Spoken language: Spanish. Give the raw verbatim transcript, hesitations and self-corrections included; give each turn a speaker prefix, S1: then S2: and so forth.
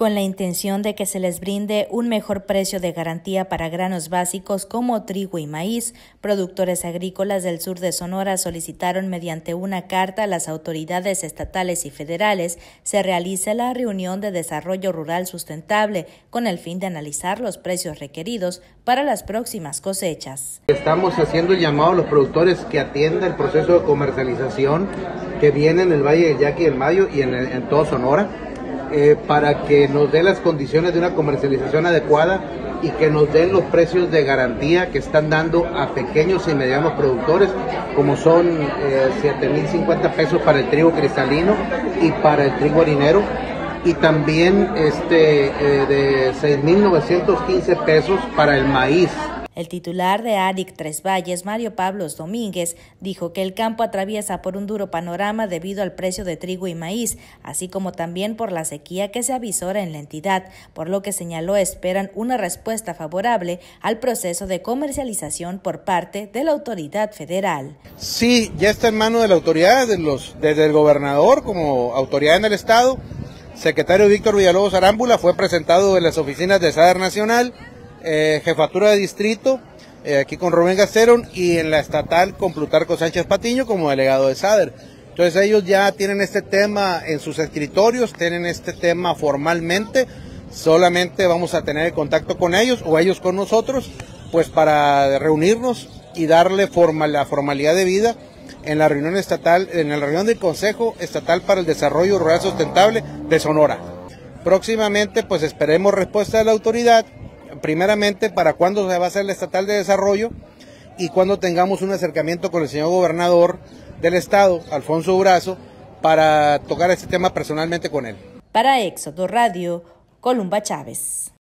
S1: Con la intención de que se les brinde un mejor precio de garantía para granos básicos como trigo y maíz, productores agrícolas del sur de Sonora solicitaron mediante una carta a las autoridades estatales y federales se realice la reunión de desarrollo rural sustentable con el fin de analizar los precios requeridos para las próximas cosechas.
S2: Estamos haciendo el llamado a los productores que atiendan el proceso de comercialización que viene en el Valle del Yaqui y del Mayo y en, en todo Sonora. Eh, para que nos dé las condiciones de una comercialización adecuada y que nos den los precios de garantía que están dando a pequeños y medianos productores, como son eh, siete mil cincuenta pesos para el trigo cristalino y para el trigo harinero, y también este, eh, de seis mil novecientos quince pesos para el maíz.
S1: El titular de A D I C Tres Valles, Mario Pablos Domínguez, dijo que el campo atraviesa por un duro panorama debido al precio de trigo y maíz, así como también por la sequía que se avisora en la entidad, por lo que señaló esperan una respuesta favorable al proceso de comercialización por parte de la autoridad federal.
S2: Sí, ya está en manos de la autoridad, de los, desde el gobernador como autoridad en el estado. Secretario Víctor Villalobos Arámbula fue presentado en las oficinas de SADER Nacional, Eh, jefatura de distrito, eh, aquí con Rubén Gasterón, y en la estatal con Plutarco Sánchez Patiño como delegado de SADER. Entonces ellos ya tienen este tema en sus escritorios, tienen este tema formalmente, solamente vamos a tener contacto con ellos o ellos con nosotros, pues para reunirnos y darle forma, la formalidad de vida en la reunión estatal, en la reunión del Consejo Estatal para el Desarrollo Rural Sustentable de Sonora. Próximamente pues esperemos respuesta de la autoridad, primeramente para cuándo se va a hacer la estatal de desarrollo y cuando tengamos un acercamiento con el señor gobernador del estado, Alfonso Durazo, para tocar este tema personalmente con él.
S1: Para Éxodo Radio, Columba Chávez.